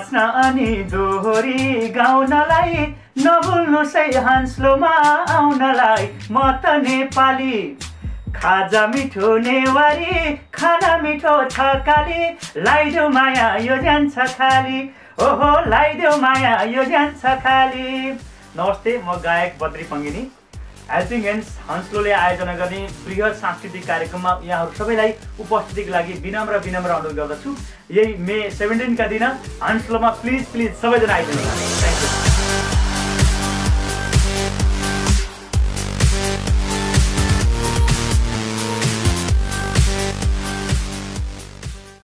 बाँच्न अनि दोहोरी गाउनलाई नभुल्नुस् है हान्स्लोमा आउनलाई। म त नेपाली खाजा मिठो नेवारी खाना मिठो थकाली लाइदेऊ माया यो जान्छ खाली ओहो लाइदेऊ माया यो जान्छ खाली। नमस्ते, म गायक बद्री पङ्गिनी। हेल्पिङ ह्यान्ड्स हन्सलोले आयोजना गर्ने बृहत सांस्कृतिक कार्यक्रममा यहाँहरू सबैलाई उपस्थितिको लागि विनम्र अनुरोध गर्दछु। यही मे 17 का दिन हन्सलोमा प्लिज सबैजना आइदिनुहोस्।